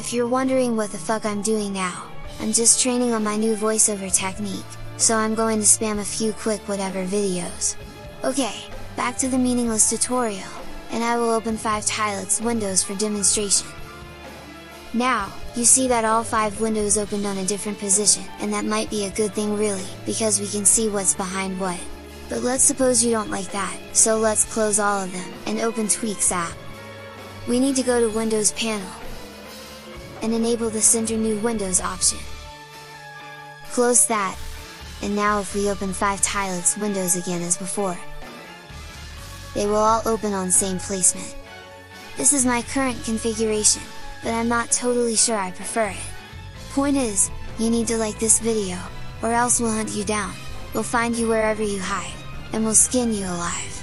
If you're wondering what the fuck I'm doing now, I'm just training on my new voiceover technique, so I'm going to spam a few quick whatever videos. Okay, back to the meaningless tutorial, and I will open 5 Tilix windows for demonstration. Now, you see that all 5 windows opened on a different position, and that might be a good thing really, because we can see what's behind what. But let's suppose you don't like that, so let's close all of them, and open Tweaks app. We need to go to Windows panel, and enable the Center New Windows option. Close that, and now if we open 5 Tilix windows again as before, they will all open on same placement. This is my current configuration, but I'm not totally sure I prefer it. Point is, you need to like this video, or else we'll hunt you down, we'll find you wherever you hide, and we'll skin you alive.